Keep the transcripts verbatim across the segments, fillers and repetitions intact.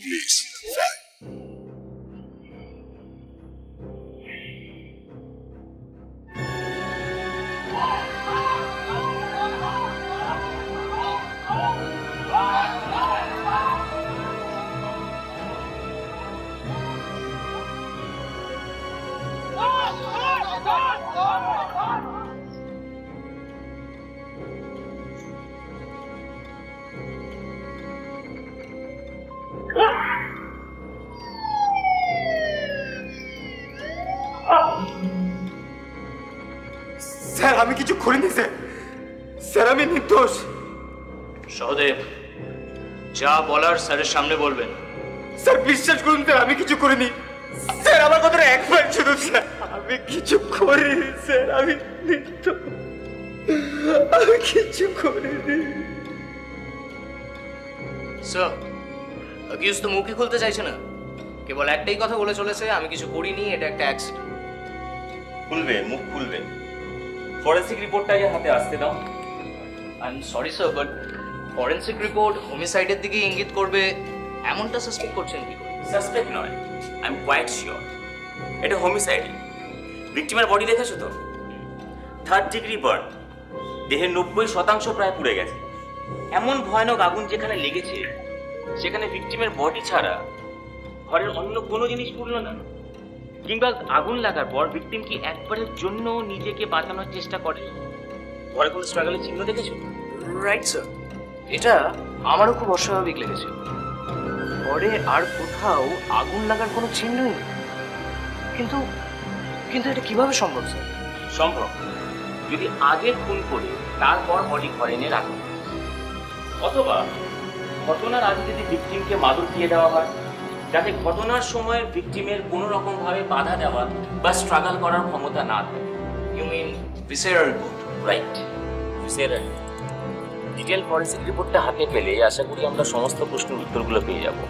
Please, fine. Sir আমি কিছু করিনি স্যার স্যার আমি নির্দোষ। সহদেব যা বলার স্যারের সামনে বলবেন। স্যার বিশ্বাস করুন স্যার আমি কিছু করিনি স্যার আমার কথাটা একবার শুনুন স্যার আমি কিছু করিনি স্যার আমি নির্দোষ আমি কিছু করিনি। স্যার অ্যাকিউজ তো মুখে খুলতে চাইছে না, কেবল একটাই কথা বলে চলেছে আমি কিছু করিনি, এটা একটা অ্যাক্সিডেন্ট। খুলবে মুখ খুলবে, ফরেন্সিক রিপোর্টটা আগে হাতে আসতে দাও। I am sorry sir but forensic report হোমিসাইডের দিকে ইঙ্গিত করবে এমনটা সাসপেক্ট করছেন কি করে? সাসপেক্ট নয়, আই এম কোয়াইট শিওর এটা হোমিসাইড। ভিকটিমের বডি দেখেছো তো, থার্ড ডিগ্রি বার্ন, দেহের নব্বই শতাংশ প্রায় পুড়ে গেছে। এমন ভয়ানক আগুন যেখানে লেগেছে সেখানে ভিকটিমের বডি ছাড়া ঘরের অন্য কোনো জিনিস পুড়ল না। কিংবা আগুন লাগার পর ভিকটিম কি একবারের জন্য নিজেকে বাঁচানোর চেষ্টা করে? ঘরে কোনো স্ট্রাগলের চিহ্ন দেখেছো? রাইট স্যার, এটা আমারও খুব অস্বাভাবিক লেগেছে। ঘরে আর কোথাও আগুন লাগার কোনো চিহ্নই নেই, কিন্তু কিন্তু এটা কিভাবে সম্ভব স্যার? সম্ভব যদি আগে খুন করে তারপর বডি ঘরে এনে রাখো, অথবা ঘটনার আগে যদি ভিকটিমকে মাদুর দিয়ে দেওয়া হয় যাতে ঘটনার সময় ভিকটিমের কোনো রকম ভাবে বাধা দেওয়া বা স্ট্রাগল করার ক্ষমতা না থাকে। You mean visceral report? Right, visceral. Detail forensic রিপোর্টটা হাতে পেলে আশা করি আমরা সমস্ত প্রশ্নের উত্তরগুলো পেয়ে যাব।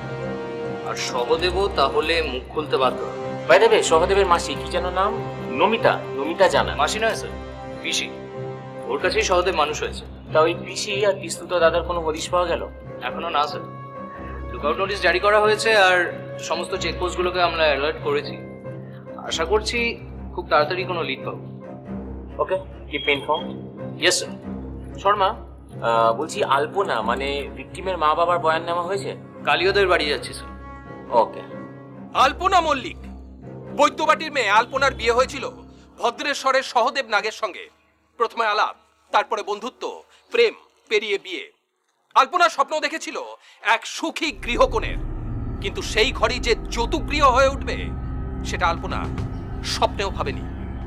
আর সহদেবও তাহলে মুখ খুলতে বাধ্য। বাই দ্য ওয়ে, সহদেবের মাসি কি যেন নাম? নমিতা। নমিতা জানা? মাসি নয় স্যার, পিসি। ওর কাছেই সহদেব মানুষ হয়েছে। তা ওই পিসি আর পিস্তুত দাদার কোনো হদিশ পাওয়া গেল? এখনো না স্যার, লুকআউট নোটিশ জারি করা হয়েছে আর সমস্ত চেকপোস্টগুলোকে আমরা অ্যালার্ট করেছি। আশা করছি খুব তাড়াতাড়ি কোনো লিড পাবো। Okay, keep me informed. Yes sir. Sharma, বলছি আলপনা মানে ভিকটিমের মা বাবার বয়ান নেওয়া হয়েছে? কালিওদের বাড়ি যাচ্ছি স্যার। ওকে। আলপনা মল্লিক, বৈদ্যবাটির মেয়ে আলপনার বিয়ে হয়েছিল ভদ্রেশ্বরের সহদেব নাগের সঙ্গে। প্রথমে আলাপ, তারপরে বন্ধুত্ব, প্রেম, পেরিয়ে বিয়ে। আলপনা স্বপ্ন দেখেছিল এক সুখী গৃহকোণের, কিন্তু সেই ঘরই যে যৌতুকগৃহ হয়ে উঠবে সেটা আলপনা স্বপ্নেও ভাবেনি।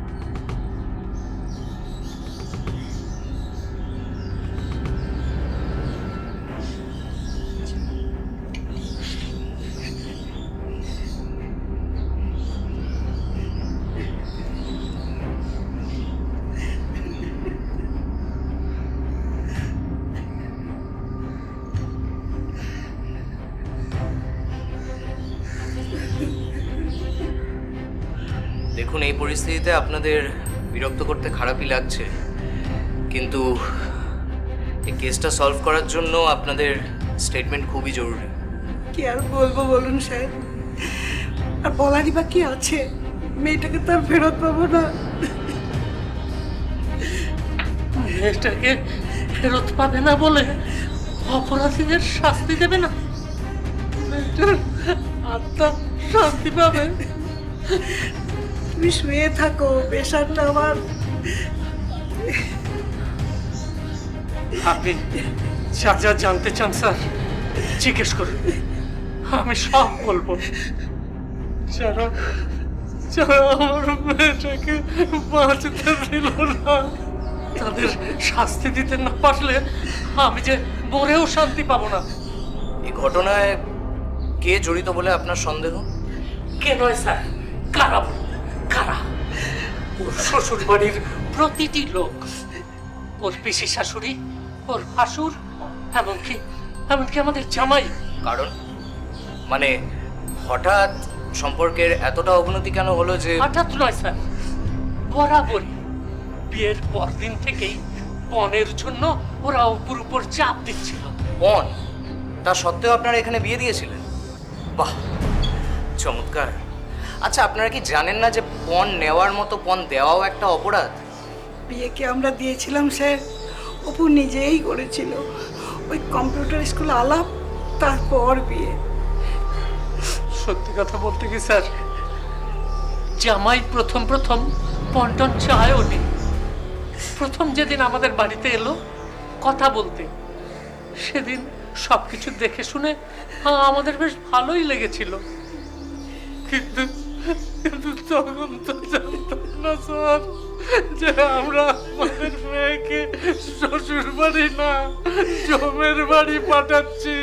দেখুন, এই পরিস্থিতিতে আপনাদের বিরক্ত করতে খারাপই লাগছে, কিন্তু এই কেসটা সলভ করার জন্য আপনাদের স্টেটমেন্ট খুবই জরুরি। কি আর বলবো বলুন স্যার, আর বলারই বা কি আছে? মেয়েটাকে তো আর ফেরত পাবো না। মেয়েটাকে ফেরত পাবে না বলে অপরাধীদের শাস্তি দেবে না? মেয়েটার আত্মা শান্তি পাবে। তুমি শুয়ে থাকো, পেশার নামার। আপনি যা যা জানতে চান স্যার জিজ্ঞেস করুন, আমি সব বলবো। যারা যারা আমার মেয়েটাকে বাঁচতে দিল না তাদের শাস্তি দিতে না পারলে আমি যে মরেও শান্তি পাবো না। এই ঘটনায় কে জড়িত বলে আপনার সন্দেহ? কে নয় স্যার, কারা কারা? ওর শ্বশুর বাড়ির প্রতিটি লোক, ওর পিসি শাশুড়ি, ওর ভাসুর, এমনকি এমনকি আমাদের জামাই। কারণ মানে হঠাৎ সম্পর্কের এতটা অবনতি কেন হলো? যে হঠাৎ নয় স্যার, বরাবরই বিয়ের পর দিন থেকেই পণের জন্য ওরা উপর উপর চাপ দিচ্ছিল। পণ? তা সত্ত্বেও আপনারা এখানে বিয়ে দিয়েছিলেন? বাহ, চমৎকার। আচ্ছা, আপনারা কি জানেন না যে পণ নেওয়ার মতো পণ দেওয়াও একটা অপরাধ? বিয়েকে আমরা দিয়েছিলাম স্যার, অপু নিজেই করেছিল। ওই কম্পিউটার স্কুল আলাপ, তারপর বিয়ে। সত্যি কথা বলতে কি স্যার, জামাই প্রথম প্রথম পন্টন চায়ও নি। প্রথম যেদিন আমাদের বাড়িতে এলো কথা বলতে, সেদিন সবকিছু দেখে শুনে আমাদের বেশ ভালোই লেগেছিল। কিন্তু কিন্তু তখন তো জানতাম না স্যার যে আমরা আমাদের মেয়েকে শ্বশুর বাড়ি না জমের বাড়ি পাঠাচ্ছি।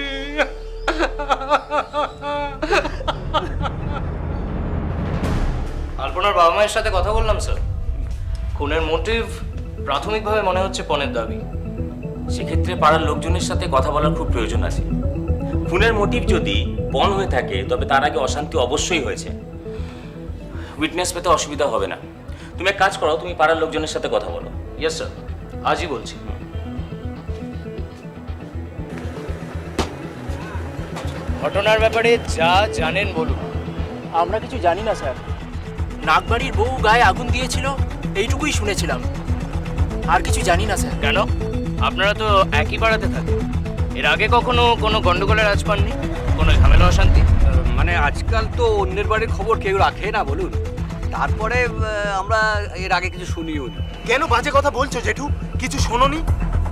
আলপনার বাবা মায়ের সাথে কথা বললাম স্যার। খুনের মোটিভ প্রাথমিকভাবে মনে হচ্ছে পণের দাবি। সেক্ষেত্রে পাড়ার লোকজনের সাথে কথা বলার খুব প্রয়োজন আছে। খুনের মোটিভ যদি পণ হয়ে থাকে তবে তার আগে অশান্তি অবশ্যই হয়েছে। উইটনেস পেতে অসুবিধা হবে না। তুমি এক কাজ করো, তুমি পাড়ার লোকজনের সাথে কথা বলো। ইয়েস স্যার, আজই বলছি। ঘটনার ব্যাপারে যা জানেন বলুন। আমরা কিছু জানি না স্যার। নাগবাড়ির বউ গায়ে আগুন দিয়েছিল, এইটুকুই শুনেছিলাম, আর কিছু জানি না স্যার। কেন? আপনারা তো একই পাড়াতে থাকেন। এর আগে কখনো কোনো গন্ডগোলের আজ পাননি? কোনো ঝামেলা অশান্তি? মানে আজকাল তো অন্যের বাড়ির খবর কেউ রাখে না বলুন। তারপরে আহ, আমরা এর আগে কিছু শুনিও নি। কেন বাজে কথা বলছো জেঠু? কিছু শোনোনি?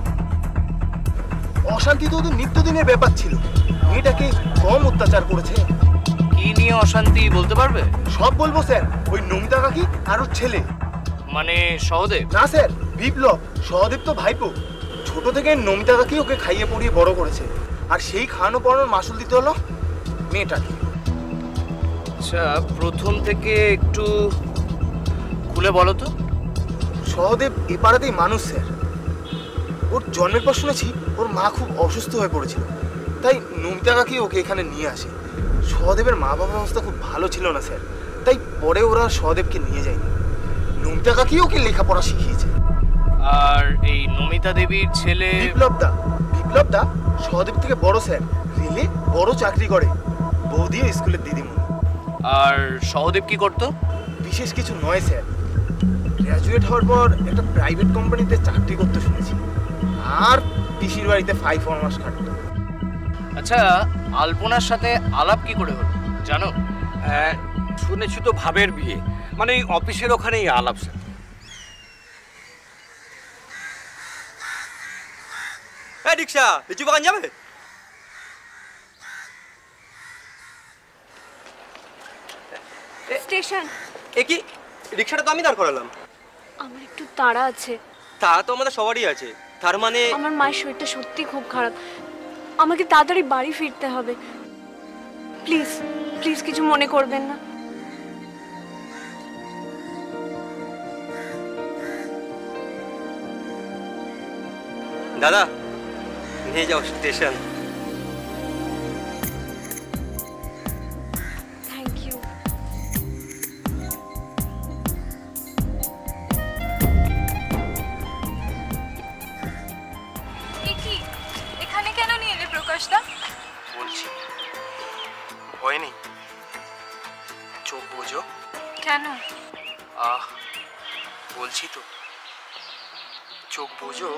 অশান্তি তো ওদের নিত্যদিনের ব্যাপার ছিল। মেয়েটাকে কম অত্যাচার করেছে। কি নিয়ে অশান্তি বলতে পারবে? সব বলবো স্যার। ওই নমিতা কাকি আর ওর ছেলে। মানে সহদেব? না স্যার, বিপ্লব। সহদেব তো ভাইপো। ছোট থেকে নমিতা কাকি ওকে খাইয়ে পড়িয়ে বড় করেছে, আর সেই খাওয়ানো পড়ানোর মাসুল দিতে হলো মেয়েটাকে। আচ্ছা, প্রথম থেকে একটু খুলে বলো তো। সহদেব এ পাড়াতেই মানুষ স্যার। ওর জন্মের পর শুনেছি ওর মা খুব অসুস্থ হয়ে পড়েছিল, তাই নমিতা কাকি ওকে এখানে নিয়ে আসে। সহদেবের মা বাবার অবস্থা খুব ভালো ছিল না স্যার, তাই পরে ওরা সহদেবকে নিয়ে যায়নি। নমিতা কাকি ওকে লেখাপড়া শিখিয়েছে। আর এই নমিতা দেবীর ছেলে বিপ্লব দা। বিপ্লব দা সহদেব থেকে বড় স্যার, রেলে বড় চাকরি করে, বৌদিও স্কুলের দিদিমণি। আর সহদেব কি করতো? বিশেষ কিছু নয় স্যার। গ্র্যাজুয়েট হওয়ার পর একটা প্রাইভেট কোম্পানিতে চাকরি করতে শুনেছি, আর পিসির বাড়িতে ফাইভ মাস খাটতো। আচ্ছা, আলপনার সাথে আলাপ কি করে হলো জানো? হ্যাঁ, শুনেছি তো ভাবের বিয়ে, মানে এই অফিসের ওখানেই আলাপ স্যার। এই রিক্সা, লিচু বাগান যাবে? স্টেশন। এ কি, রিক্সাটা তো আমি দাঁড় করালাম। আমার একটু তাড়া আছে। তারা তো আমাদের সবারই আছে, তার মানে আমার মায়ের শরীরটা সত্যি খুব খারাপ, আমাকে তাড়াতাড়ি বাড়ি ফিরতে হবে। প্লিজ প্লিজ কিছু মনে করবেন না। দাদা নিয়ে যাও স্টেশন। Thank you. কি এখানে কেন নিয়ে এলে প্রকাশদা? বলছি ভয় নেই, চোখ বোঝো। কেন? আহ বলছি তো, চোখ বোঝো।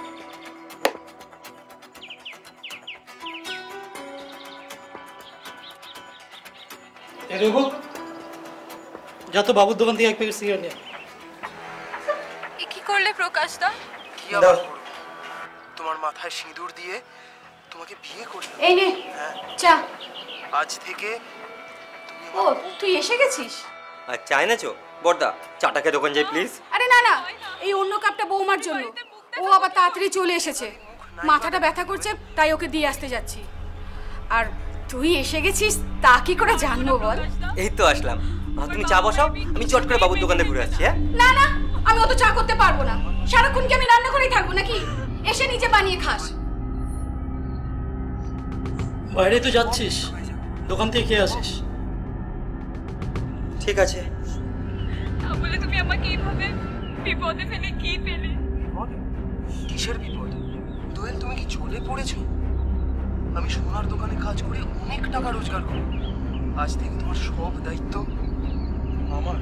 দেখো, যা তো বাবুর দোকান থেকে এক প্যাকেট সিগারেট নিয়ে। এ কি করলে প্রকাশদা? কি আবার করবো? তোমার মাথায় সিঁদুর দিয়ে তোমাকে বিয়ে করি। এই নে চা। আজ থেকে ও তুই এসে গেছিস? আর চাই না চো বড়দা, চাটাকে দোকান যাই প্লিজ। আরে না না, এই অন্য কাপটা বৌমার জন্য। ও আবার তাড়াতাড়ি চলে এসেছে, মাথাটা ব্যথা করছে, তাই ওকে দিয়ে আসতে যাচ্ছি। আর তুই এসে গেছিস তা কি করে জানবো বল? এই তো আসলাম। আর তুমি চা বসাও, আমি চট করে বাবুর দোকানে ঘুরে আসছি। হ্যাঁ না না, আমি অত চা করতে পারবো না। সারাক্ষণ কি আমি রান্না করেই থাকবো নাকি? এসে নিজে বানিয়ে খাস। বাইরে তো যাচ্ছিস, দোকান থেকে খেয়ে আসিস। ঠিক আছে। তাহলে তুমি আমাকে এইভাবে বিপদে ফেলে কি পেলে? কিসের বিপদ? দোয়েল, তুমি কি চলে পড়েছো? আমি সোনার দোকানে কাজ করে অনেক টাকা রোজগার করি, আজ থেকে তোমার সব দায়িত্ব আমার।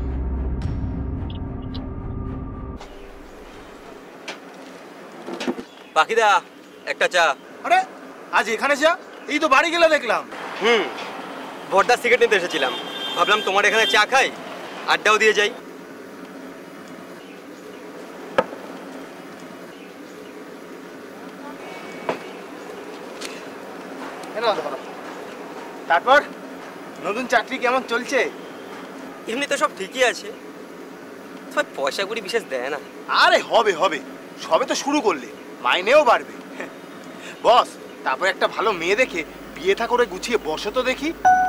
পাখিদা একটা চা। আরে আজ এখানে চা? এই তো বাড়ি গেলে দেখলাম। হুম, বড়দার সিগারেট নিতে এসেছিলাম, ভাবলাম তোমার এখানে চা খাই, আড্ডাও দিয়ে যাই। তারপর নতুন চাকরি কেমন চলছে? এমনি তো সব ঠিকই আছে, তবে পয়সা কড়ি বিশেষ দেয় না। আরে হবে হবে, সবে তো শুরু করলে, মাইনেও বাড়বে। বস, তারপর একটা ভালো মেয়ে দেখে বিয়ে থা করে গুছিয়ে বসো তো দেখি।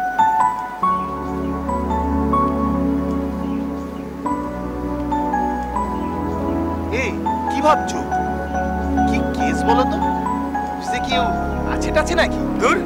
এই কি ভাবছো? কি কেস বলো তো? সে কেউ আছে টাছে নাকি? দূর।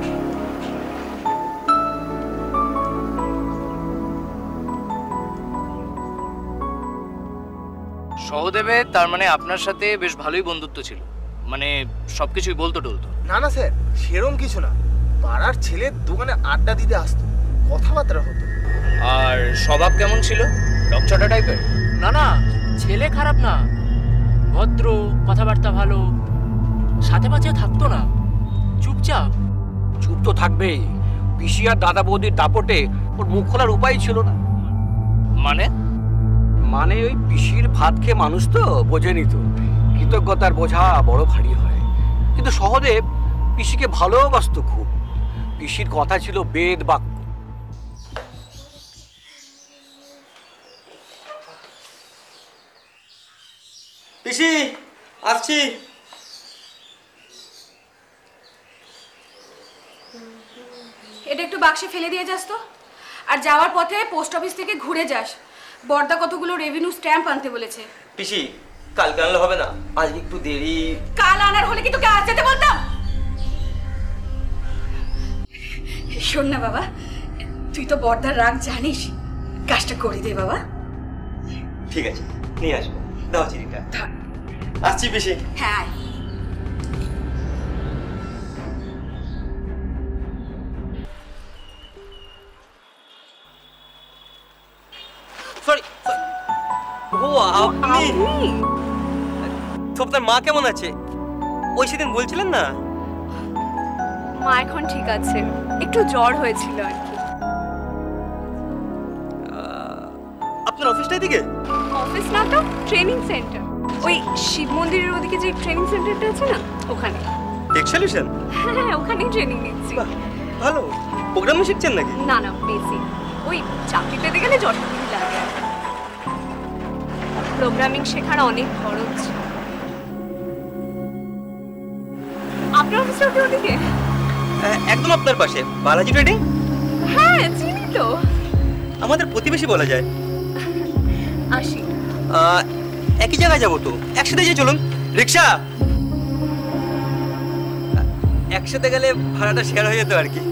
সহদেবের তার মানে আপনার সাথে বেশ ভালোই বন্ধুত্ব ছিল, মানে সবকিছুই বলতো টলতো? না না স্যার, সেরম কিছু না। পাড়ার ছেলের দোকানে আড্ডা দিতে আসতো, কথাবার্তা হতো। আর স্বভাব কেমন ছিল? রকচটা টাইপের? না না, ছেলে খারাপ না, ভদ্র, কথাবার্তা ভালো, সাথে পাশে থাকতো না, চুপচাপ। চুপ তো থাকবেই, পিসি আর দাদা বৌদির দাপটে ওর মুখ খোলার উপায় ছিল না। মানে? মানে ওই পিসির ভাত খেয়ে মানুষ তো বোঝে নিত, কৃতজ্ঞতার বোঝা বড় ভারী হয়। কিন্তু সহদেব পিসিকে ভালোবাসত খুব, পিসির কথা ছিল বেদ বাক্য। পিসি আসছি। এটা একটু বাক্সে ফেলে দিয়ে যাস তো, আর যাওয়ার পথে পোস্ট অফিস থেকে ঘুরে যাস। বর্দা কতগুলো রেভিনিউ স্ট্যাম্প আনতে বলেছে। পিসি কালকে আনলে হবে না? আজকে একটু দেরি। কাল আনার হলে কি তোকে আজ যেতে বলতাম? শোন না বাবা, তুই তো বর্দার রাগ জানিস, কাজটা করে দে বাবা। ঠিক আছে, নিয়ে আসবো। দাও চিনিটা। আসছি পিসি। হ্যাঁ। সরি। ও আপনি? তো আপনার মা কেমন আছে? ওই সেদিন বলছিলেন না? মা এখন ঠিক আছে, একটু জ্বর হয়েছিল আর কি। আপনার অফিসটা এদিকে? অফিস না তো, ট্রেনিং সেন্টার। ওই শিব মন্দিরের ওদিকে যে ট্রেনিং সেন্টারটা আছে না, ওখানে। Tech solution? হ্যাঁ, ওখানেই ট্রেনিং নিচ্ছি। ভালো। প্রোগ্রামিং শিখছেন নাকি? না না, বেসিক। ওই চাকরি পেতে গেলে যতটুকু লাগে। প্রোগ্রামিং শেখার অনেক খরচ। আপনার অফিসটা কি ওদিকে? একদম আপনার পাশে, বালাজি ট্রেডিং। হ্যাঁ, চিনি তো। আমাদের প্রতিবেশী বলা যায়। আসি। একই জায়গায় যাবো তো, একসাথে যে চলুন। রিক্সা? একসাথে গেলে ভাড়াটা শেয়ার হয়ে যেত আর কি।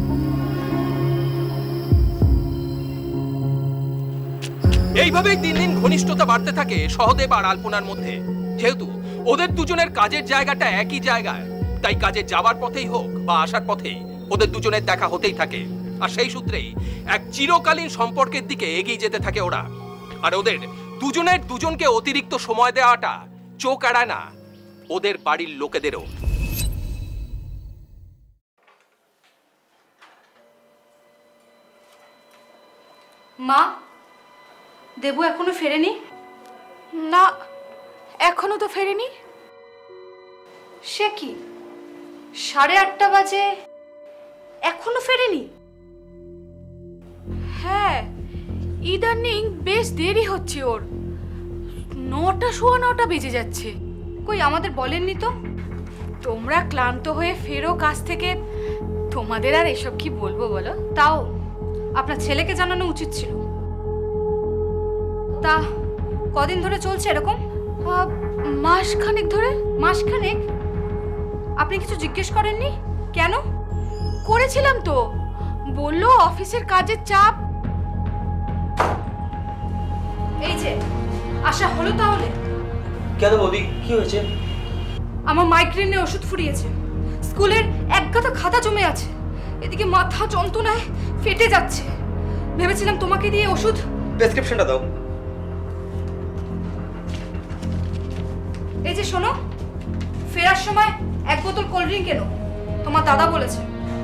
এইভাবেই দিন দিন ঘনিষ্ঠতা বাড়তে থাকে সহদেব আর আলপনার মধ্যে। যেহেতু ওদের দুজনের কাজের জায়গাটা একই জায়গায়, তাই কাজে যাওয়ার পথেই হোক বা আসার পথেই ওদের দুজনের দেখা হতেই থাকে। আর সেই সূত্রেই এক চিরকালীন সম্পর্কের দিকে এগিয়ে যেতে থাকে ওরা। আর ওদের দুজনের দুজনকে অতিরিক্ত সময় দেওয়াটা চোখ এড়ায় না ওদের বাড়ির লোকেদেরও। মা, দেবু এখনো ফেরেনি? না, এখনো তো ফেরেনি। সে কি, সাড়ে আটটা বাজে, এখনো ফেরেনি? হ্যাঁ, ইদানিং বেশ দেরি হচ্ছে ওর। নটা সোয়া নটা বেজে যাচ্ছে। কই আমাদের বলেননি তো? তোমরা ক্লান্ত হয়ে ফেরো কাজ থেকে, তোমাদের আর এসব কি বলবো বলো? তাও আপনার ছেলেকে জানানো উচিত ছিল। তা কদিন ধরে চলছে এরকম? মাস খানেক ধরে। মাস খানেক? আপনি কিছু জিজ্ঞেস করেননি? কেন? করেছিলাম তো, বললো অফিসের কাজের চাপ। এই যে আশা হলো তাহলে? কেন বৌদি, কি হয়েছে? আমার মাইগ্রেনের ওষুধ ফুরিয়েছে, স্কুলের এক গাদা খাতা জমে আছে, এদিকে মাথা যন্ত্রণায় ফেটে যাচ্ছে। ভেবেছিলাম তোমাকে দিয়ে ওষুধ। প্রেসক্রিপশনটা দাও। এই যে শোনো, ফেরার সময় এক বোতল কোল্ড ড্রিঙ্ক এনো, তোমার দাদা বলেছে।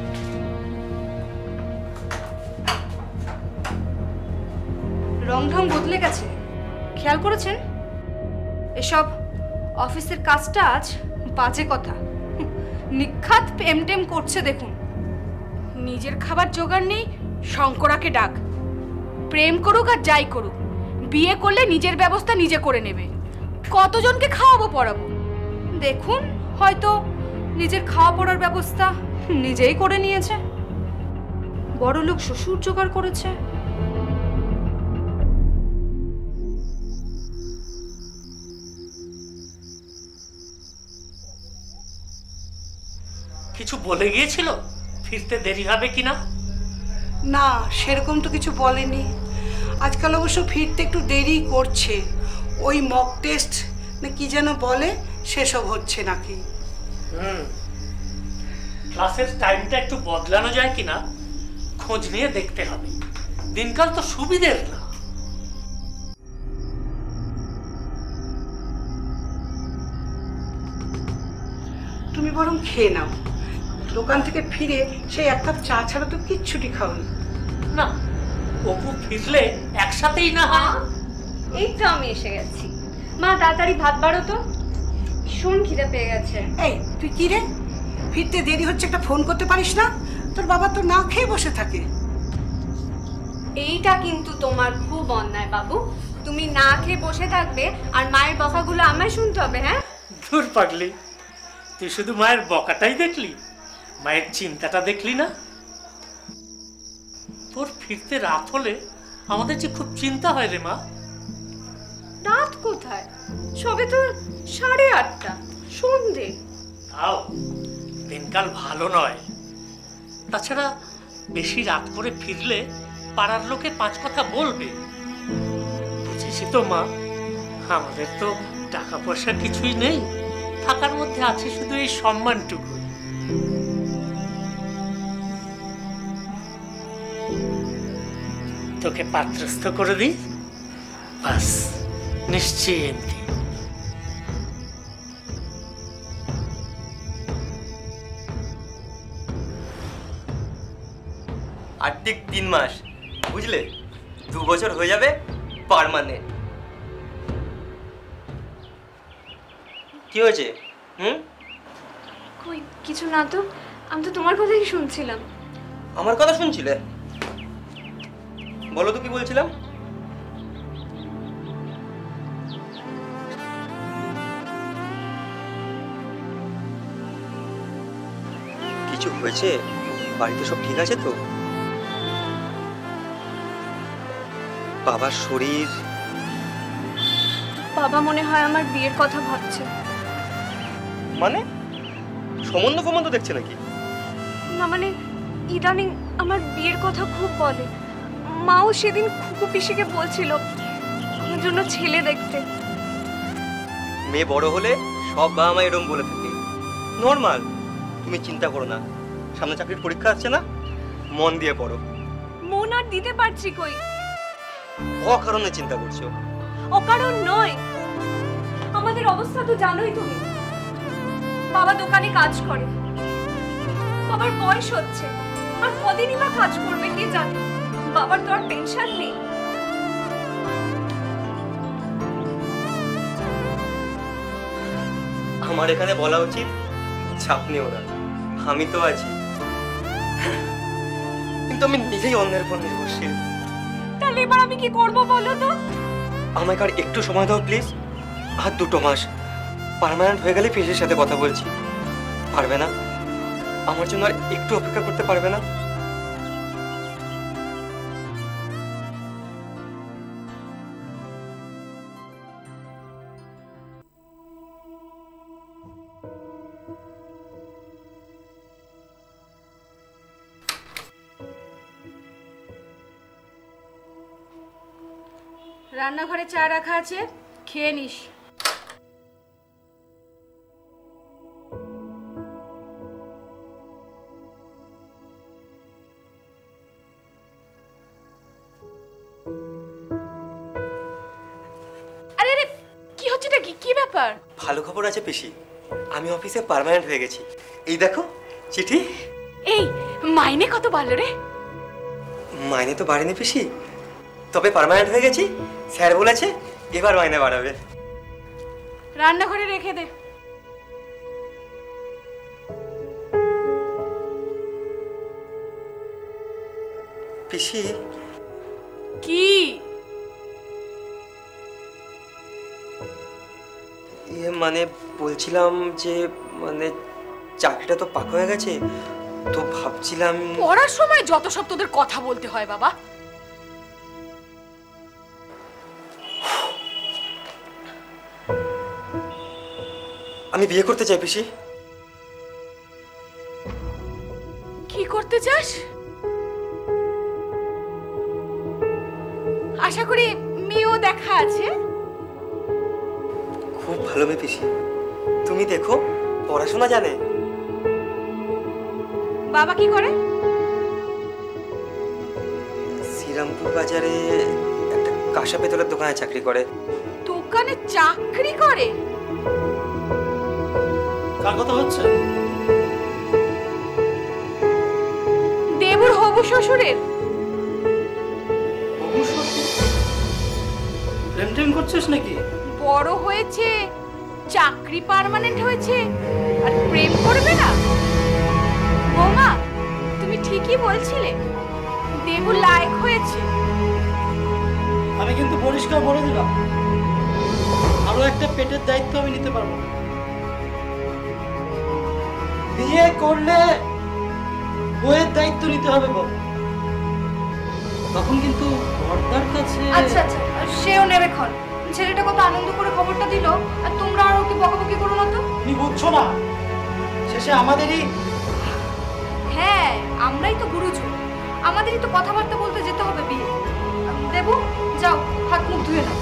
রং ঢং বদলে গেছে, খেয়াল করেছেন? এসব অফিসের কাজটা আজ বাজে কথা। নিখাত প্রেম টেম করছে দেখুন। নিজের খাবার জোগাড় নেই, শঙ্করাকে ডাক। প্রেম করুক আর যাই করুক, বিয়ে করলে নিজের ব্যবস্থা নিজে করে নেবে। কতজনকে খাওয়াবো পড়াবো? দেখুন, হয়তো নিজের খাওয়া পড়ার ব্যবস্থা নিজেই করে নিয়েছে। বড়লোক শ্বশুর জোগাড় করেছে। কিছু বলে গিয়েছিল ফিরতে দেরি হবে কিনা? না, সেরকম তো কিছু বলেনি। আজকাল অবশ্য ফিরতে একটু দেরি করছে। ওই মক টেস্ট না কি যেন বলে, সেসব হচ্ছে নাকি। হুম, ক্লাসের টাইমটা একটু বদলানো যায় কিনা খোঁজ নিয়ে দেখতে হবে। দিনকাল তো সুবিধের না। তুমি বরং খেয়ে নাও। দোকান থেকে ফিরে সেই এক কাপ চা ছাড়া তো কিচ্ছুটি খাওনি। না, অপু ফিরলে একসাথেই না হয়। এই তো আমি এসে গেছি। মা তাড়াতাড়ি ভাত বাড়ো তো, ভীষণ খিদে পেয়ে গেছে। এই তুই কি রে, ফিরতে দেরি হচ্ছে একটা ফোন করতে পারিস না? তোর বাবা তো না খেয়ে বসে থাকে। এইটা কিন্তু তোমার খুব অন্যায় বাবু। তুমি না খেয়ে বসে থাকবে আর মায়ের বকাগুলো আমায় শুনতে হবে। হ্যাঁ, দূর পাগলি, তুই শুধু মায়ের বকাটাই দেখলি, মায়ের চিন্তাটা দেখলি না? তোর ফিরতে রাত হলে আমাদের যে খুব চিন্তা হয় রে মা। রাত কোথায়? সবে তো সাড়ে আটটা, সন্ধে। তাও দিনকাল ভালো নয়। তাছাড়া বেশি রাত করে ফিরলে পাড়ার লোকে পাঁচ কথা বলবে। বুঝেছি তো মা, আমাদের তো টাকা পয়সা কিছুই নেই, থাকার মধ্যে আছে শুধু এই সম্মানটুকু। তোকে পাত্রস্থ করে দিই, বাস নিশ্চিন্তে। আর ঠিক তিন মাস, বুঝলে? দু বছর হয়ে যাবে পার্মানেন্ট। কি হয়েছে? হুম, কই কিছু না তো, আমি তো তোমার কথাই শুনছিলাম। আমার কথা শুনছিলে? বলো তো কি বলছিলাম। কিছু হয়েছে? বাড়িতে সব ঠিক আছে তো? বাবার শরীর? বাবা মনে হয় আমার বিয়ের কথা ভাবছে। মানে সম্বন্ধ ফম্বন্ধ দেখছে নাকি? না মানে ইদানিং আমার বিয়ের কথা খুব বলে। মাও সেদিন খুকু পিসিকে বলছিল আমার জন্য ছেলে দেখতে। মেয়ে বড় হলে সব বাবা মা এরকম বলে থাকে, নর্মাল। তুমি চিন্তা করো না, সামনে চাকরির পরীক্ষা আসছে না, মন দিয়ে পড়ো। মন আর দিতে পারছি কই। অকারণে চিন্তা করছো। অকারণ নয়, আমাদের অবস্থা তো জানোই তুমি। বাবা দোকানে কাজ করে, বাবার বয়স হচ্ছে, আর কদিনই বা কাজ করবে কে জানে। বাবার তো আর পেনশন নেই। আমার এখানে বলা উচিত চাপ নিও না, আমি তো আছি। কিন্তু আমি নিজেই অন্যের উপর নির্ভরশীল। তাহলে এবার আমি কি করব বলো তো? আমাকে আর একটু সময় দাও প্লিজ, আর দুটো মাস। পার্মানেন্ট হয়ে গেলে ফিসের সাথে কথা বলছি। পারবে না? আমার জন্য আর একটু অপেক্ষা করতে পারবে না? রান্নাঘরে চা রাখা আছে, খেয়ে নিস। এবার? ভালো খবর আছে পিসি, আমি অফিসে পার্মানেন্ট হয়ে গেছি। এই দেখো চিঠি। এই মাইনে কত বাড়লো রে? মাইনে তো বাড়েনি পিসি, তবে পার্মানেন্ট হয়ে গেছি। স্যার বলেছে এবার মাইনে বাড়াবে। রান্নাঘরে রেখে দে। পিসি কি? ইয়ে মানে বলছিলাম যে মানে চাকরিটা তো পাকা হয়ে গেছে, তো ভাবছিলাম। পড়ার সময় যত সব তোদের কথা বলতে হয় বাবা। আমি বিয়ে করতে চাই পিসি। কি করতে চাস? আশা করি মেয়েও দেখা আছে। খুব ভালো মেয়ে পিসি, তুমি দেখো পড়াশোনা জানে। বাবা কি করে? শ্রীরামপুর বাজারে একটা কাঁসা পেতলের দোকানে চাকরি করে। দোকানে চাকরি করে? কার কথা হচ্ছে? দেবুর হবু শ্বশুরের। হবু শ্বশুর? প্রেম টেম করছিস নাকি? বড় হয়েছে, চাকরি পার্মানেন্ট হয়েছে, আর প্রেম করবে না? বৌমা তুমি ঠিকই বলছিলে, দেবু লায়ক হয়েছে। আমি কিন্তু পরিষ্কার বলে দিলাম, আরো একটা পেটের দায়িত্ব আমি নিতে পারবো না। বিয়ে করলে বইয়ের দায়িত্ব নিতে হবে বাবা, তখন কিন্তু বর্দার কাছে। আচ্ছা আচ্ছা, সেও নেবে ক্ষণ। ছেলেটা কত আনন্দ করে খবরটা দিল, আর তোমরা আর ওকে বকাবকি করো না তো। তুমি বুঝছো না, শেষে আমাদেরই। হ্যাঁ, আমরাই তো গুরুজন, আমাদেরই তো কথাবার্তা বলতে যেতে হবে বিয়ে। দেবু যাও, হাত মুখ ধুয়ে নাও।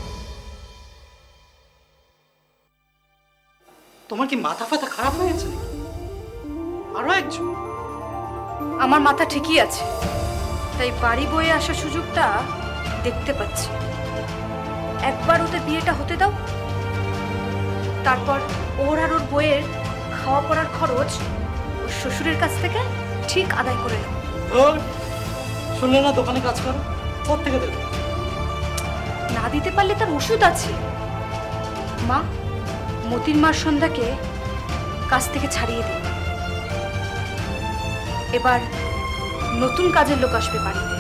তোমার কি মাথা ফাথা খারাপ হয়ে গেছে নাকি? আরো একজন? আমার মাথা ঠিকই আছে, তাই বাড়ি বয়ে আসার সুযোগটা দেখতে পাচ্ছি। একবার ওদের বিয়েটা হতে দাও, তারপর ওর আর ওর বইয়ের খাওয়া পড়ার খরচ ওর শ্বশুরের কাছ থেকে ঠিক আদায় করে নেব। শুনলে না দোকানে কাজ করো, কোথা থেকে দেবে? না দিতে পারলে তার ওষুধ আছে। মা, মতির মার সন্ধ্যাকে কাজ থেকে ছাড়িয়ে দিই। এবার নতুন কাজের লোক আসবে বাড়িতে।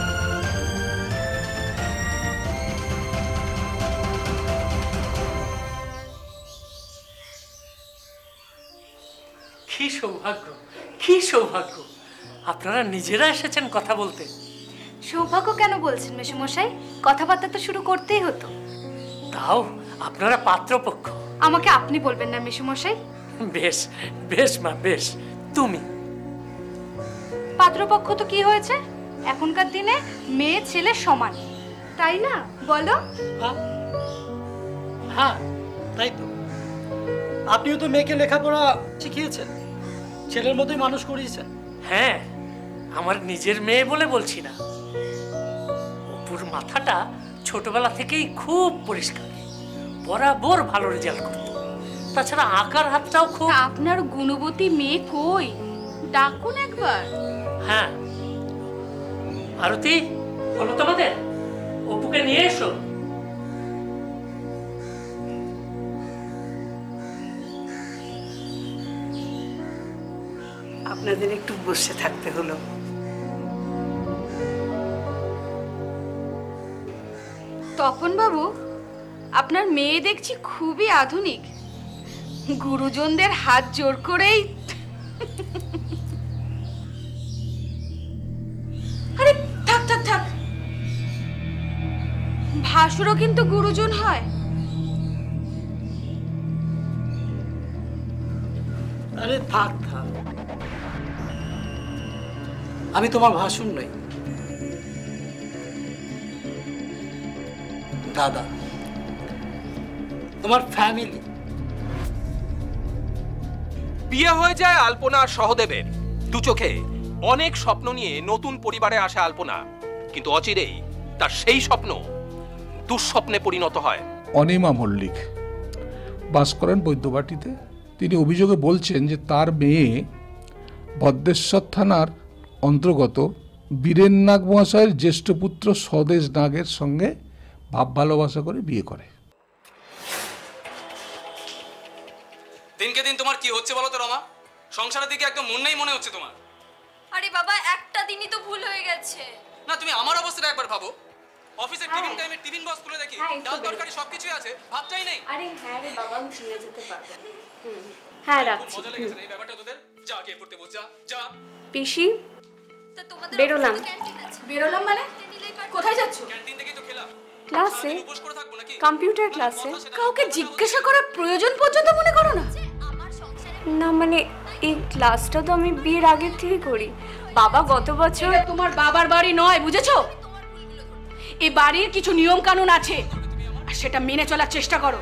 কি সৌভাগ্য, কি সৌভাগ্য! আপনারা নিজেরা এসেছেন কথা বলতে। সৌভাগ্য কেন বলছেন মেসোমশাই? কথাবার্তা তো শুরু করতেই হতো। তাও আপনারা পাত্রপক্ষ। আমাকে আপনি বলবেন না মেসোমশাই। বেশ বেশ মা, বেশ। তুমি পাত্রপক্ষ তো কি হয়েছে, এখনকার দিনে মেয়ে ছেলে সমান, তাই না বলো? হ্যাঁ তাই তো। আপনিও তো মেয়েকে লেখাপড়া শিখিয়েছেন, ছেলের মতোই মানুষ করিয়েছেন। হ্যাঁ, আমার নিজের মেয়ে বলে বলছি না। অপুর মাথাটা ছোটবেলা থেকেই খুব পরিষ্কার, বরাবর ভালো রেজাল্ট করত। তাছাড়া আঁকার হাতটাও খুব। আপনার গুণবতী মেয়ে কই? ডাকুন একবার। হ্যাঁ, আরতি বলো তোমাদের, অপুকে নিয়ে এসো। আপনাদের একটু বসে থাকতে হলো। তপন বাবু, আপনার মেয়ে দেখছি খুবই আধুনিক, গুরুজনদের হাত জোর করেই। আরে থাক থাক থাক, ভাসুরও কিন্তু গুরুজন হয়। আরে থাক থাক, আমি তোমার ভাসুর নই, দাদা, তোমার ফ্যামিলি। বিয়ে হয়ে যায় আলপনা আর সহদেবের। দু চোখে অনেক স্বপ্ন নিয়ে নতুন পরিবারে আসে আলপনা, কিন্তু অচিরেই তার সেই স্বপ্ন দুঃস্বপ্নে পরিণত হয়। অনিমা মল্লিক বাস করেন বৈদ্যবাটিতে। তিনি অভিযোগে বলছেন যে তার মেয়ে ভদ্রেশ্বর থানার অন্তর্গত বীরেন নাগ মহাশয়ের জ্যেষ্ঠ পুত্র স্বদেশ নাগের সঙ্গে ভাব ভালোবাসা করে বিয়ে করে। দিনকে দিন তোমার কি হচ্ছে বলো তো রমা? সংসারের দিকে একদম মন নেই মনে হচ্ছে তোমার। আরে বাবা, একটা দিনই তো ভুল হয়ে গেছে। না, তুমি আমার অবস্থাটা একবার ভাবো। অফিসের টিফিন টাইমে টিফিন বক্স খুলে দেখি ডাল তরকারি সবকিছুই আছে, ভাতটাই নেই। আরে হ্যাঁ রে বাবা, আমি শুনে যেতে পারবো। হ্যাঁ রাখছি। মজা লেগেছে এই ব্যাপারটা তোদের? যা গিয়ে পড়তে বস, যা যা। পিসি বেরোলাম। বেরোলাম মানে? কোথায় যাচ্ছ? ক্যান্টিন থেকে তো খেলাম। ক্লাসে, কম্পিউটার ক্লাসে। কাউকে জিজ্ঞাসা করার প্রয়োজন পর্যন্ত মনে করো না? না মানে এই ক্লাসটা তো আমি বিয়ের আগের থেকে করি। বাবা গত বছর। তোমার বাবার বাড়ি নয়, বুঝেছো? এই বাড়ির কিছু নিয়ম কানুন আছে, আর সেটা মেনে চলার চেষ্টা করো।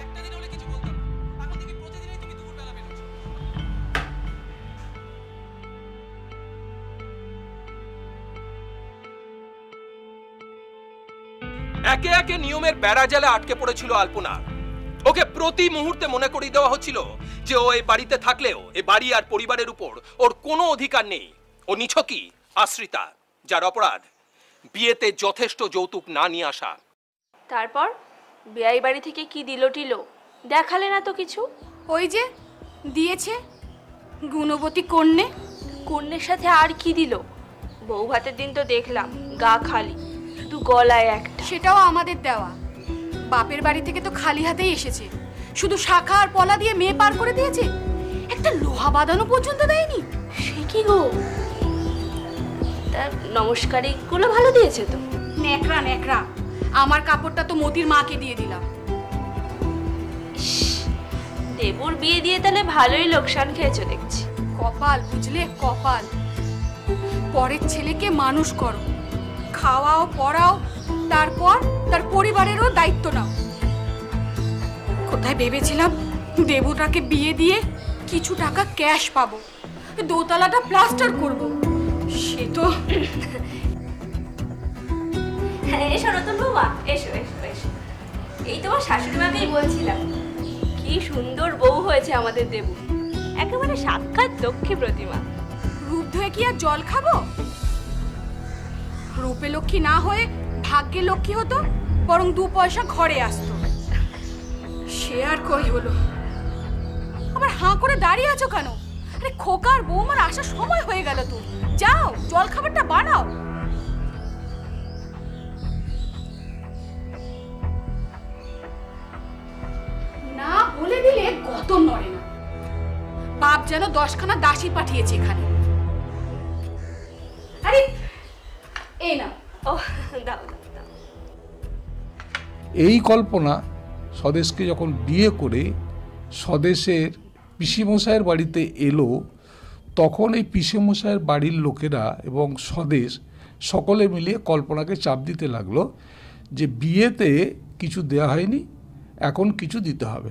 একে একে নিয়মের বেড়াজালে আটকে পড়েছিল আলপনা। ওকে প্রতি মুহূর্তে মনে করিয়ে দেওয়া হচ্ছিল যে ও এই বাড়িতে থাকলেও এই বাড়ি আর পরিবারের উপর ওর কোনো অধিকার নেই। ও নিছকই আশ্রিতা, যার অপরাধ বিয়েতে যথেষ্ট যৌতুক না নিয়ে আসা। তারপর বিয়াই বাড়ি থেকে কি দিল টিলো দেখালে না তো কিছু? ওই যে দিয়েছে গুণবতী কন্যে। কন্যের সাথে আর কি দিল? বউ ভাতের দিন তো দেখলাম গা খালি, শুধু গলায় একটা। সেটাও আমাদের দেওয়া। বাপের বাড়ি থেকে তো খালি হাতেই এসেছে, শুধু শাখা আর পলা দিয়ে মেয়ে পার করে দিয়েছে, একটা লোহা বাঁধানো পর্যন্ত দেয়নি। সে কি গো? তার নমস্কারী গুলো ভালো দিয়েছে তো? নেকড়া নেকড়া। আমার কাপড়টা তো মতির মাকে দিয়ে দিলাম। দেবুর বিয়ে দিয়ে তাহলে ভালোই লোকসান খেয়েছো দেখছি। কপাল বুঝলে, কপাল। পরের ছেলেকে মানুষ করো, খাওয়াও পড়াও, তারপর তার পরিবারেরও দায়িত্ব নাও। কোথায় ভেবেছিলাম দেবুটাকে বিয়ে দিয়ে কিছু টাকা ক্যাশ পাবো, দোতলাটা প্লাস্টার করব। সে তো এসো নতুন বৌমা, এসো এসো এসো। এই তোমার শাশুড়ি মাকেই বলছিলাম, কি সুন্দর বউ হয়েছে আমাদের দেবু, একেবারে সাক্ষাৎ লক্ষ্মী প্রতিমা। রূপ ধুয়ে কি আর জল খাবো? রূপে লক্ষ্মী না হয়ে ভাগ্যে লক্ষ্মী হতো, বরং দু পয়সা ঘরে আসতো। সে আর কই হলো। আবার হাঁ করে দাঁড়িয়ে আছো কেন? আরে খোকার বৌমার আসার সময় হয়ে গেল তো, যাও জল খাবারটা বানাও। না বলে দিলে কত নড়ে না। বাপ যেন দশখানা দাসী পাঠিয়েছে এখানে। আরে এই না, ও দাও দাও। এই কল্পনা স্বদেশকে যখন বিয়ে করে স্বদেশের পিসিমশাইয়ের বাড়িতে এলো, তখন এই পিসিমশাইয়ের বাড়ির লোকেরা এবং স্বদেশ সকলে মিলিয়ে কল্পনাকে চাপ দিতে লাগলো যে বিয়েতে কিছু দেয়া হয়নি, এখন কিছু দিতে হবে।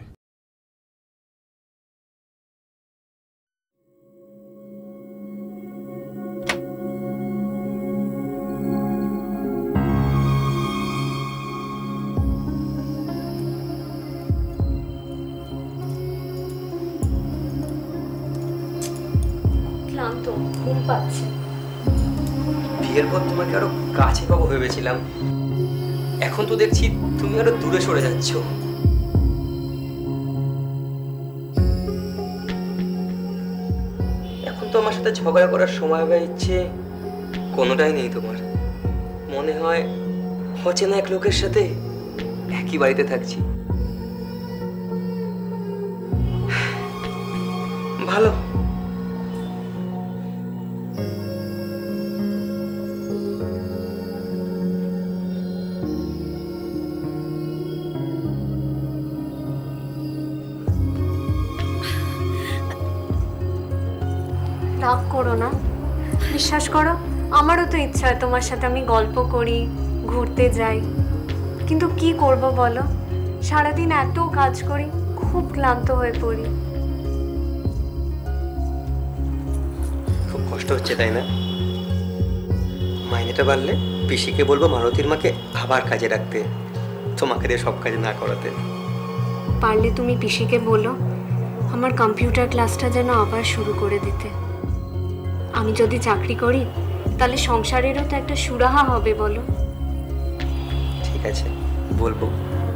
ক্লান্ত, ঘুম পাচ্ছে। বিয়ের পর তোমাকে আরো কাছে পাবো ভেবেছিলাম, এখন তো দেখছি তুমি আরো দূরে সরে যাচ্ছ। এখন তো আমার সাথে ঝগড়া করার সময় বা ইচ্ছে কোনোটাই নেই তোমার। মনে হয় অচেনা এক লোকের সাথে একই বাড়িতে থাকছি। ভালো। রাগ করো না, বিশ্বাস করো আমারও তো ইচ্ছা হয় তোমার সাথে আমি গল্প করি, ঘুরতে যাই, কিন্তু কি করব বলো, সারাদিন এত কাজ করি, খুব ক্লান্ত হয়ে পড়ি। খুব কষ্ট হচ্ছে তাই না? মাইনেটা বাড়লে পিসিকে বলবো মারুতির মাকে আবার কাজে রাখতে, তোমাকে দিয়ে সব কাজ না করাতে। পারলে তুমি পিসিকে বলো আমার কম্পিউটার ক্লাসটা যেন আবার শুরু করে দিতে। আমি যদি চাকরি করি তাহলে সংসারেরও তো একটা সুরাহা হবে বলো। ঠিক আছে, বলবো।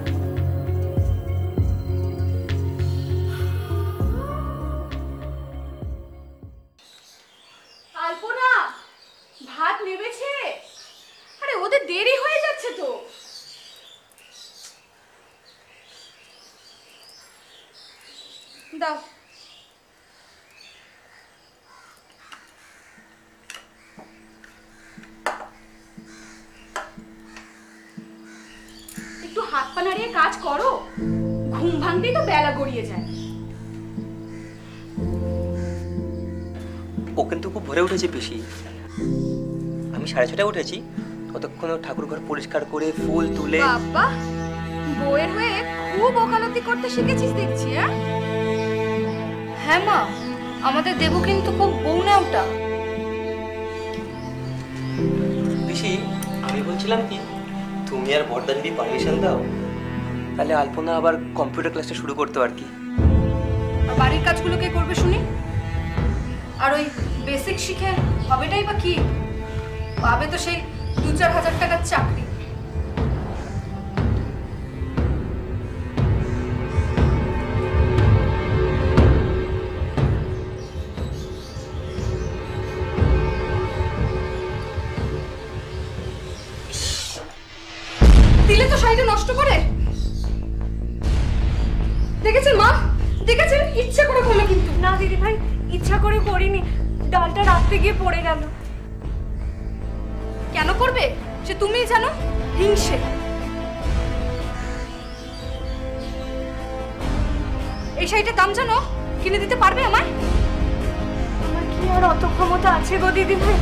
আলপনা, ভাত নেমেছে? আরে ওদের দেরি হয়ে যাচ্ছে তো। দাও। একটু হাত পা নাড়িয়ে কাজ করো, ঘুম ভাঙতেই তো বেলা গড়িয়ে যায়। ও কিন্তু খুব ভরে উঠেছে পিসি। আমি সাড়ে ছটায় উঠেছি, ততক্ষণ ঠাকুর ঘর পরিষ্কার করে ফুল তুলে। বাবা, বউয়ের হয়ে খুব ওকালতি করতে শিখেছিস দেখছি। হ্যাঁ হ্যাঁ মা, আমাদের দেবু কিন্তু খুব বউ না ওটা। পিসি, আমি বলছিলাম কি, তুমি আর বড়দা যদি পারমিশন দাও তাহলে আলপনা আবার কম্পিউটার ক্লাসটা শুরু করতে আর কি। বাড়ির কাজগুলো কে করবে শুনি? আর ওই বেসিক শিখে হবেটাই বা কি? পাবে তো সেই দু চার হাজার টাকার চাকরি। দিলে তো শাড়িটা নষ্ট করে। দেখেছেন মা, দেখেছেন? ইচ্ছা করে করলো কিন্তু। না দিদি ভাই, ইচ্ছা করে করিনি, ডালটা রাখতে গিয়ে পড়ে গেল। কেন করবে সে তুমিই জানো, হিংসে। এই শাড়িটার দাম জানো? কিনে দিতে পারবে আমায়? আমার কি আর অত ক্ষমতা আছে গো দিদি ভাই?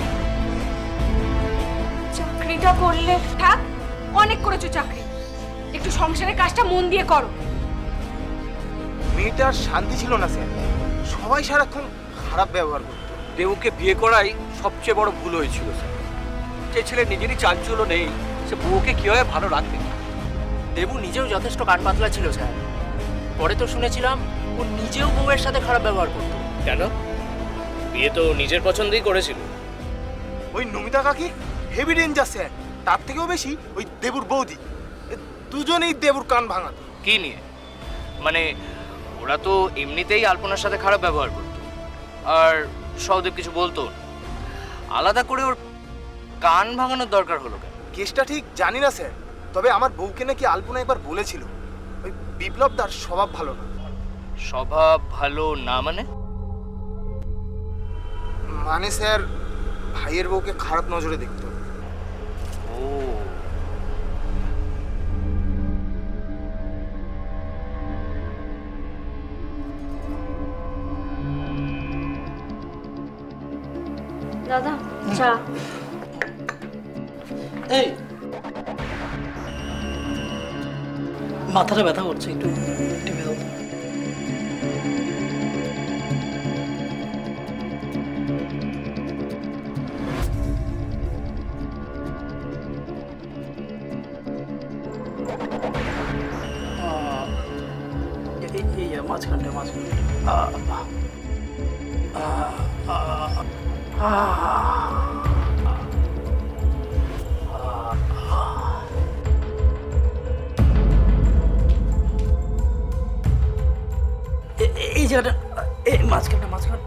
চাকরিটা করলে থাক, অনেক করেছো চাকরি, একটু সংসারের কাজটা মন দিয়ে করো। মেয়েটার শান্তি ছিল না স্যার, সবাই সারাক্ষণ খারাপ ব্যবহার করতো। দেবুকে বিয়ে করাই সবচেয়ে বড় ভুল হয়েছিল স্যার। যে ছেলে নিজেরই চাঞ্চল্য নেই, সে বউকে কিভাবে ভালো রাখবে? দেবু নিজেও যথেষ্ট কান পাতলা ছিল স্যার। পরে তো শুনেছিলাম ও নিজেও বউয়ের সাথে খারাপ ব্যবহার করতো। কেন? বিয়ে তো নিজের পছন্দই করেছিল। ওই নমিতা কাকি হেভি ডেঞ্জার স্যার, তার থেকেও বেশি ওই দেবুর বৌদি, দুজনেই দেবুর কান ভাঙাতো। কি নিয়ে? মানে ওরা তো এমনিতেই আলপনার সাথে খারাপ ব্যবহার করতো, আর সহদেব কিছু বলতো, আলাদা করে ওর কান ভাঙানোর দরকার হলো কেন? কেসটা ঠিক জানি না স্যার, তবে আমার বউকে নাকি আলপনা একবার বলেছিল ওই বিপ্লব তার স্বভাব ভালো না। স্বভাব ভালো না মানে? মানে স্যার ভাইয়ের বউকে খারাপ নজরে দেখতো। ও, দাদা চা। এই মাথাটা ব্যথা করছে, একটু টিপে দাও। মাঝখানটা মাঝখানটা এই জায়গাটা, এই মাঝখানটা মাঝখান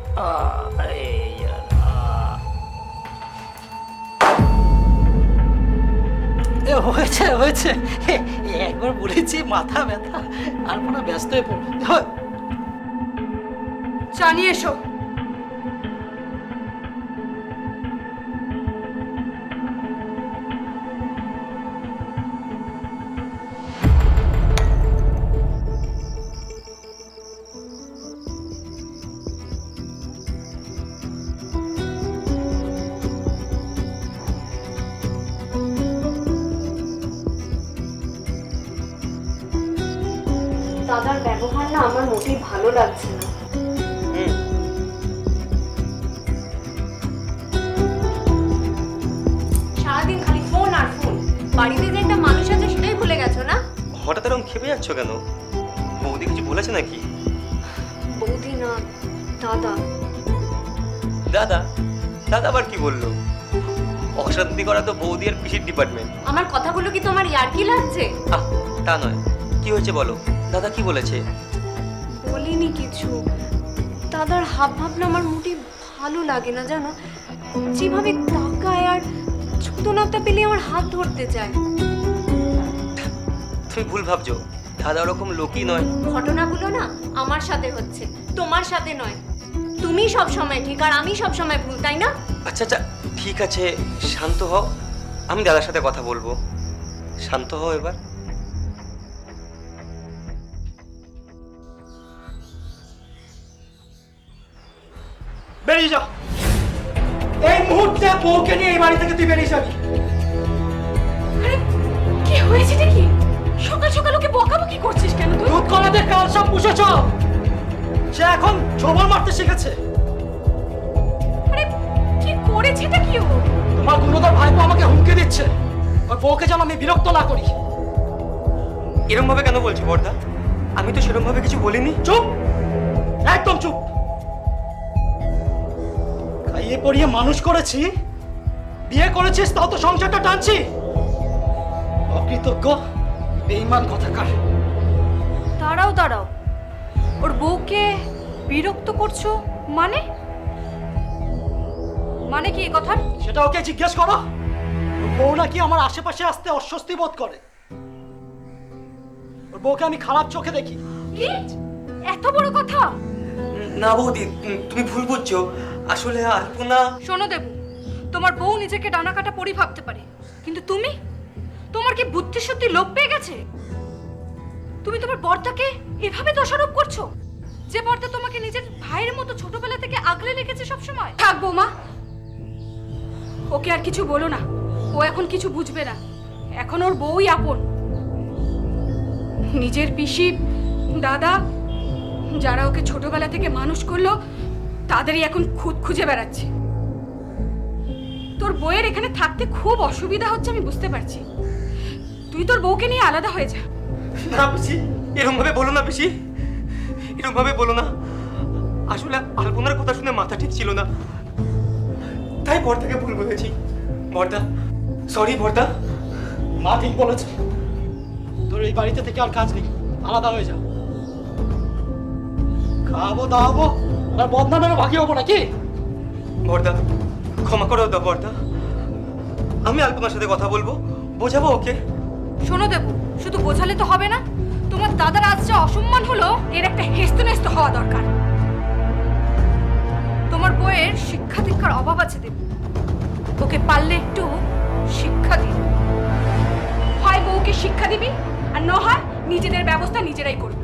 হয়েছে হয়েছে। একবার বলেছি মাথা ব্যথা, আলপনা ব্যস্ত হয়ে পড়বে। চা নিয়ে এসো। দাদার ব্যবহার না আমার মোটেই ভালো লাগছে না। সারাদিন খালি ফোন আর ফোন। বাড়িতে যে একটা মানুষ আছে সেটাই ভুলে গেছো না? হঠাৎ এরকম খেপে যাচ্ছ কেন? বৌদি কিছু বলেছে নাকি? বৌদি না, দাদা। দাদা? দাদা আবার কি বললো? অশান্তি করা তো বৌদি আর পিসির ডিপার্টমেন্ট। আমার কথাগুলো কি তোমার ইয়ার্কি লাগছে? আহ, তা নয়, কি হয়েছে বলো। দাদা কি বলেছে? বলিনি কিছু। দাদার হাব ভাবনা আমার মোটেই ভালো লাগে না জানো। যেভাবে তাকায় আর ছোটনাটা পেলে আমার হাত ধরতে চায়। তুমি ভুল ভাবছো, দাদা ওরকম লোকই নয়। ঘটনাগুলো না আমার সাথে হচ্ছে, তোমার সাথে নয়। তুমি সব সময় ঠিক আর আমি সব সময় ভুল, তাই না? আচ্ছা আচ্ছা ঠিক আছে, শান্ত হও, আমি দাদার সাথে কথা বলবো। শান্ত হও এবার। বেরিয়ে যা এই মুহূর্তে। বউকে নিয়ে এই বাড়ি থেকে তুই বেরিয়ে যাবি। আরে কি হয়েছে কি? সকাল সকাল ওকে বকাবকি করছিস কেন তুই? দুধ কলাদের কাল সব পুষেছ। সে এখন ছোবল মারতে শিখেছে। আরে কি করেছেটা কি ও? তোমার গুণধর ভাইপো আমাকে হুমকি দিচ্ছে ওর বউকে যেন আমি বিরক্ত না করি। এরকম ভাবে কেন বলছো বড়দা? আমি তো সেরকম ভাবে কিছু বলিনি। চুপ, একদম চুপ। খাইয়ে পড়িয়ে মানুষ করেছি, বিয়ে করেছিস, তাও তো সংসারটা টানছি। অকৃতজ্ঞ বেঈমান কথাকার। দাঁড়াও দাঁড়াও, ওর বউকে বিরক্ত করছো মানে? মানে কি এই কথা? সেটা ওকে জিজ্ঞেস করো। ওর বউ নাকি আমার আশেপাশে আসতে অস্বস্তি বোধ করে। ওর বউকে আমি খারাপ চোখে দেখি। কি এত বড় কথা? না বৌদি, তুমি ভুল বুঝছো। আসলে আলপনা। শোনো দেবু, তোমার বউ নিজেকে ডানা কাটা পরি ভাবতে পারে, কিন্তু তুমি, তোমার কি বুদ্ধি সত্যি লোপ পেয়ে গেছে? তুমি তোমার বরটাকে এভাবে দোষারোপ করছো, যে বরটা তোমাকে নিজের ভাইয়ের মতো ছোটবেলা থেকে আগলে রেখেছে সব সময়। থাকবো মা, ওকে আর কিছু বলো না। ও এখন কিছু বুঝবে না, এখন ওর বউই আপন। নিজের পিসি, দাদা, যারা ওকে ছোটবেলা থেকে মানুষ করলো, তাদেরই এখন খুদ খুঁজে বেড়াচ্ছে। তোর বউয়ের এখানে থাকতে খুব অসুবিধা হচ্ছে, আমি বুঝতে পারছি। তুই তোর বউকে নিয়ে আলাদা হয়ে যা। না পিসি, এরকম ভাবে বলো না পিসি, এরকম ভাবে বলো না। আসলে আলপনার কথা শুনে মাথা ঠিক ছিল না, তাই বর্দাকে ভুল বলেছি। বর্দা, সরি বর্দা। মা ঠিক বলেছে, তোর এই বাড়িতে থেকে আর কাজ নেই, আলাদা হয়ে যা। খাবো দাওয়াবো আর বদনামেরও ভাগি হবো নাকি? বর্দা ক্ষমা করে দাও বর্দা, আমি আলপনার সাথে কথা বলবো, বোঝাবো ওকে। শোনো দেবু, শুধু বোঝালে তো হবে না। তোমার দাদার আজ যা অসম্মান হলো, এর একটা হেস্তে নেস্তে হওয়া দরকার। তোমার বউয়ের শিক্ষা দীক্ষার অভাব আছে দেবু, ওকে পারলে একটু শিক্ষা দিবি। হয় বউকে শিক্ষা দিবি, আর না হয় নিজেদের ব্যবস্থা নিজেরাই করবি।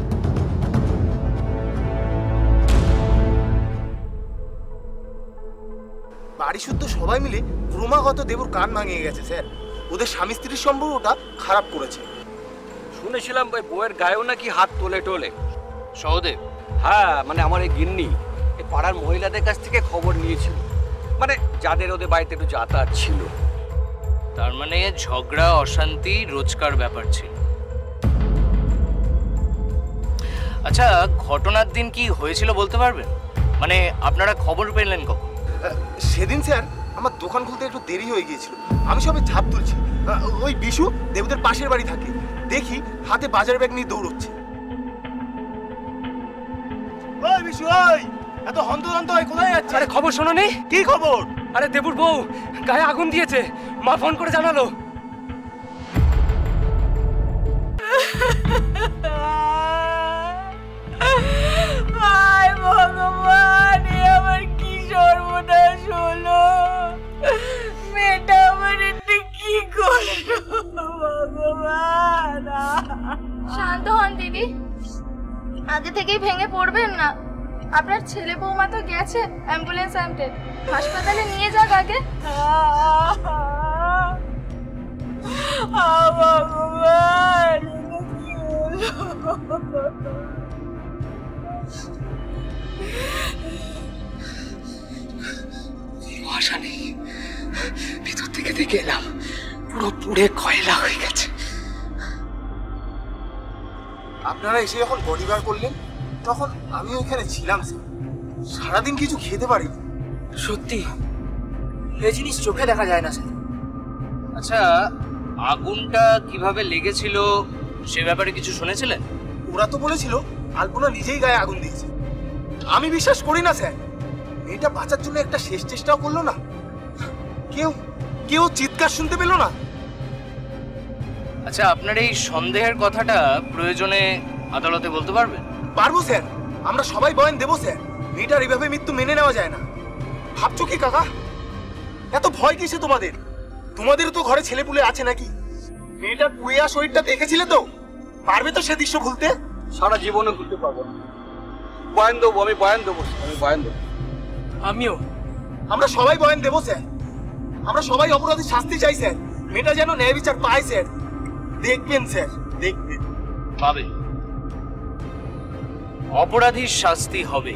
বাড়ি শুদ্ধ সবাই মিলে ক্রমাগত দেবুর কান ভাঙিয়ে গেছে স্যার। ওদের স্বামী স্ত্রীর সম্পর্কটা খারাপ করেছে। শুনেছিলাম ওই বউয়ের গায়েও নাকি হাত তোলে টোলে। সহদেব, হ্যাঁ মানে আমার এই গিন্নি এই পাড়ার মহিলাদের কাছ থেকে খবর নিয়েছিল, মানে যাদের ওদের বাড়িতে একটু যাতায়াত ছিল। তার মানে ঝগড়া অশান্তি রোজকার ব্যাপার ছিল। আচ্ছা, ঘটনার দিন কি হয়েছিল বলতে পারবেন? মানে আপনারা খবর পেলেন কখন? সেদিন স্যার আমার দোকান খুলতে একটু দেরি হয়ে গিয়েছিল, আমি সবে ঝাঁপ তুলছি, ওই বিশু দেবুদের পাশের বাড়ি থাকে, দেখি হাতে বাজার ব্যাগ নিয়ে দৌড়চ্ছে। ওই বিশু, ওই এত হন্তদন্ত হয় কোথায় যাচ্ছে? আরে খবর শোনো নি? কি খবর? আরে দেবুর বউ গায়ে আগুন দিয়েছে, মা ফোন করে জানালো। হায় ভগবান, এ আমার কি সর্বনাশ হলো! মেয়েটা আমার এটা কি করলো ভগবান! শান্ত হন দিদি, আগে থেকেই ভেঙে পড়বেন না। আপনার ছেলে বৌমা তো গেছে অ্যাম্বুলেন্স আনতে, হাসপাতালে নিয়ে যাক আগে। ভগবান, কি হলো! মশা নেই, ভিতর থেকে দেখে এলাম পুরো পুড়ে কয়লা হয়ে গেছে। আপনারা এসে যখন বডি বার করলেন তখন আমি ওইখানে ছিলাম স্যার। সারাদিন কিছু খেতে পারিনি। সত্যি এই জিনিস চোখে দেখা যায় না স্যার। আচ্ছা, আগুনটা কিভাবে লেগেছিল সে ব্যাপারে কিছু শুনেছিলেন? ওরা তো বলেছিল আলপনা নিজেই গায়ে আগুন দিয়েছে। আমি বিশ্বাস করি না স্যার। মেয়েটা বাঁচার জন্য একটা শেষ চেষ্টাও করলো না। কেউ কেউ চিৎকার শুনতে পেল না। আচ্ছা, আপনার এই সন্দেহের কথাটা প্রয়োজনে আদালতে বলতে পারবেন? পারবো স্যার, আমরা সবাই বয়ান দেবো স্যার। মেয়েটার এইভাবে মৃত্যু মেনে নেওয়া যায় না। ভাবছো কি কাকা? এত ভয় কিসে তোমাদের? তোমাদেরও তো ঘরে ছেলেপুলে আছে নাকি? মেয়েটার পুড়িয়া শরীরটা দেখেছিলে তো? পারবে তো সে দৃশ্য ভুলতে? সারা জীবনে ভুলতে পারবো না। বয়ান দেবো, আমি বয়ান দেবো, আমি বয়ান দেবো। আমিও। আমরা সবাই বয়ান দেবো স্যার। আমরা সবাই অপরাধীর শাস্তি চাই স্যার। মেয়েটা যেন ন্যায় বিচার পায় স্যার। দেখবেন স্যার, দেখবেন। পাবে, অপরাধীর শাস্তি হবে।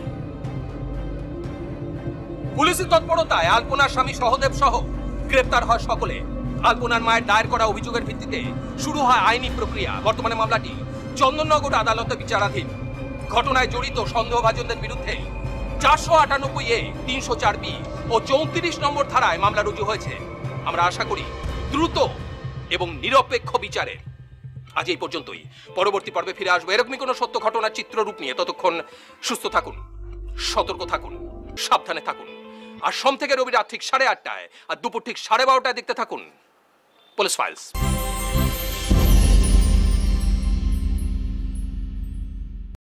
পুলিশি তৎপরতায় আলপনার স্বামী সহদেব সহ গ্রেপ্তার হয় সকলে। আলপনার মায়ের দায়ের করা অভিযোগের ভিত্তিতে শুরু হয় আইনি প্রক্রিয়া। বর্তমানে মামলাটি চন্দননগর আদালতে বিচারাধীন। ঘটনায় জড়িত সন্দেহভাজনদের বিরুদ্ধে চারশো আটানব্বই এ, তিনশো চার বি ও চৌত্রিশ নম্বর ধারায় মামলা রুজু হয়েছে। আমরা আশা করি দ্রুত এবং নিরপেক্ষ বিচারের। আজ এই পর্যন্তই। পরবর্তী পর্বে ফিরে আসবো এরকমই কোনো সত্য ঘটনার চিত্ররূপ নিয়ে। ততক্ষণ সুস্থ থাকুন, সতর্ক থাকুন, সাবধানে থাকুন। আর সোম থেকে রবি রাত ঠিক সাড়ে আটটায় আর দুপুর ঠিক সাড়ে বারোটায় দেখতে থাকুন পুলিশ ফাইলস।